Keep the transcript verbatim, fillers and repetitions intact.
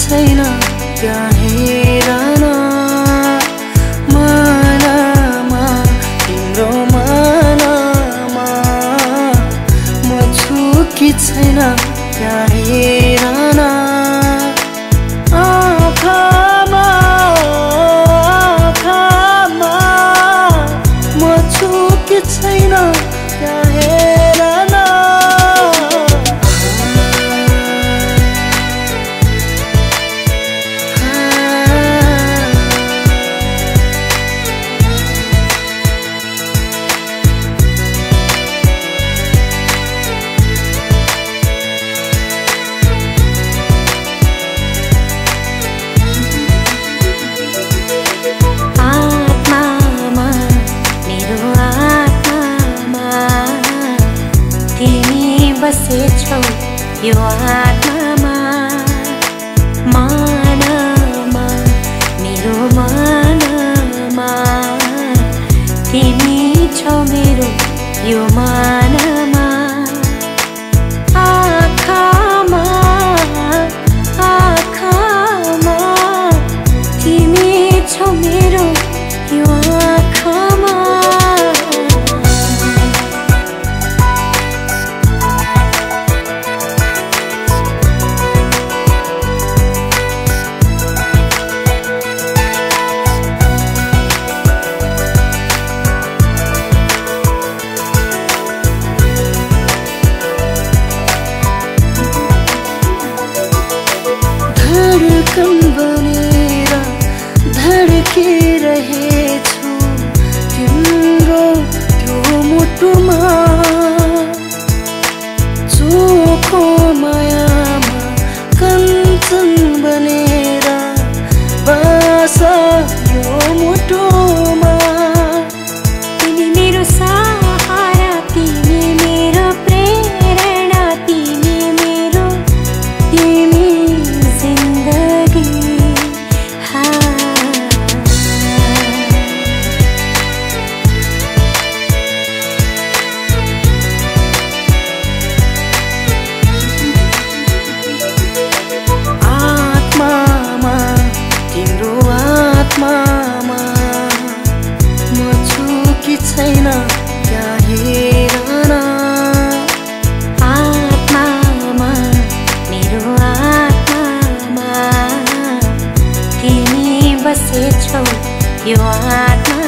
छैन त्यहाँ हेर न मनमा तिम्रो मनमा म छु कि छैन त्यहाँ हेर न आँखामा आँखामा म छु कि छैन त्यहाँ हेर न बसेछौ यो आत्मामा मनमा मेरो मनमा तिमी छौ मेरो यो मनमा आँखामा आँखामा तिमी छौ मेरो यो आँखामा धडकन बनेर धड्किरहेछु तिम्रो त्यो मुटुमा चोखो मायामा कञ्चन बनेर बस यो मुटुमा तिमी मेरो सहारा तिमी मेरो प्रेरणा तिमी मेरो तिमी छैन त्यहाँ हेर न आत्मामा मेरो आत्मामा तिमी बसेछौ यो आत्मा